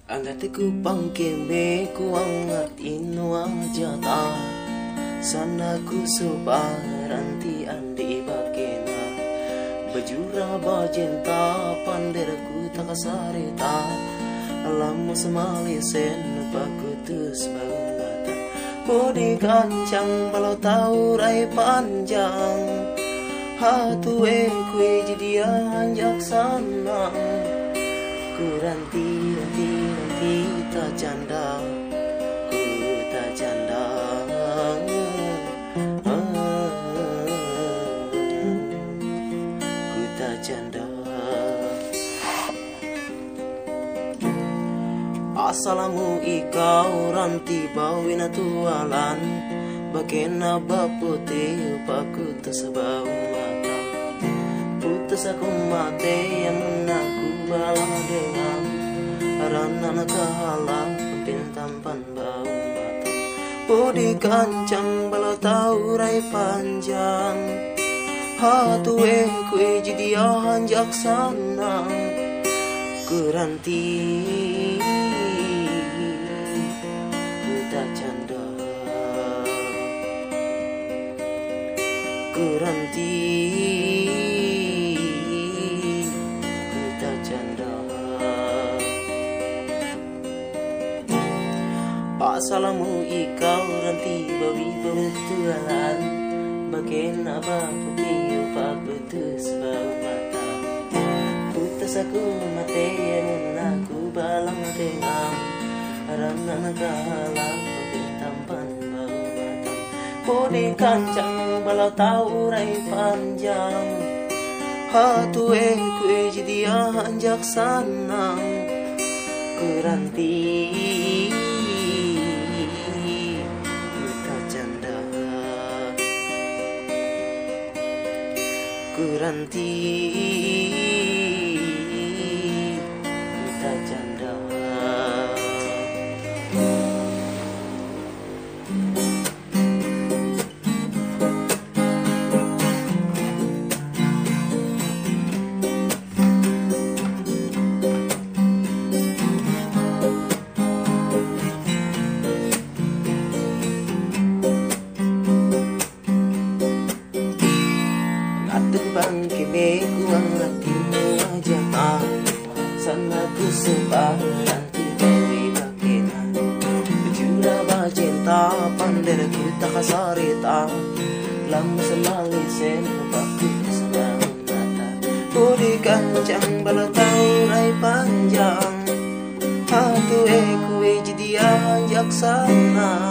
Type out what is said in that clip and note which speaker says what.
Speaker 1: Angatiku pangkeme ku angat inu ajata sana ku sobaranti andi bakena bajura bajenta panderku takasarita alamu semali sen pakutus bau mata bodi kancang balau tau rai panjang hatu kue jadi anjak sana ku ranti tak janda ku tak janda ku tak janda asalamu ikau ranti bawina tualan bakena baputi paku tersebau mata putus aku mate yang aku balang dengan Rana kahala pintampan bau mata bodi kancang balau tau rai panjang hatu kue jadi anjak sana kuranti ku tak janda kuranti ku tak janda. Asalamu ikau ranti bawi bertualan bakena baputi pakutus bau mata putus aku mate yang aku balang dengan rana kahala pintampan bau mata bodi kancang balau tau rai panjang hatu kue jadi anjak sana kuranti kuranti ku tak janda. Bangkime ku angatimu ajata sana ku sebaranti bawi bakena bajura bajenta panderku takasarita lamu semali sen paku sebang mata bodi kancang balau tau rai panjang hatu kue jadi anjak sana